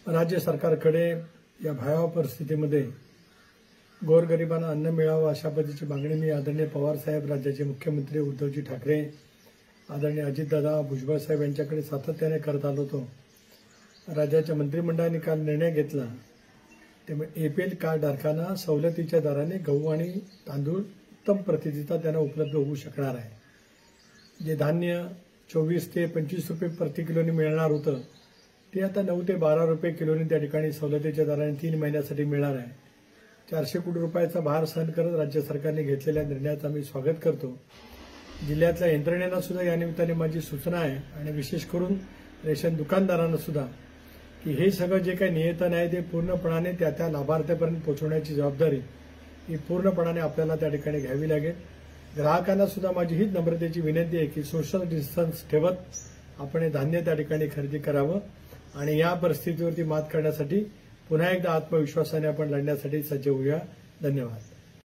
राज्य सरकारकडे या भयावह परिस्थितीमध्ये गोरगरिबांना अन्न मिळावं अशा पद्धतीची मागणी मी आदरणीय पवार साहेब, राज्याचे मुख्यमंत्री उद्धवजी ठाकरे, आदरणीय अजितदादा, भुजबळ साहेब यांच्याकडे सातत्याने करत आलो होतो। राज्याच्या मंत्रिमंडळाने काल निर्णय घेतला, त्यामुळे एपीएल कार्ड धारकांना सवलतीच्या दराने गहू आणि तांदूळ उत्तम प्रतीचा त्यांना उपलब्ध होऊ शकणार आहे। जे धान्य 24 ते 25 रुपये प्रति किलोनी मिळणार होतं ते आता 9 ते 12 रुपये किलोनी त्या ठिकाणी सवलतीच्या दराने 3 महिन्यासाठी मिळणार आहे। 400 कोटी रुपयाचा भार सहन करत राज्य सरकारने घेतलेल्या निर्णयाचं मी स्वागत करतो। जिल्ह्यातल्या यंत्रणेला सुद्धा या निमित्ताने माझी सूचना आहे आणि विशेष करून रेशन दुकानदारांना सुद्धा की हे सगळं जे काही नियतन आहे ते पूर्णपणाने त्या लाभार्थ्यापर्यंत पोहोचवण्याची जबाबदारी ही पूर्णपणाने आपल्याला त्या ठिकाणी घ्यावी लागेल। ग्राहकांना सुद्धा माझी हीच नम्रतेची विनंती आहे की सोशल डिस्टन्स ठेवत आपण हे धान्य त्या ठिकाणी खरेदी करावं आणि या परिस्थितीवरती मात करण्यासाठी पुन्हा एकदा आत्मविश्वासाने आपण लढण्यासाठी सज्ज होऊया। धन्यवाद।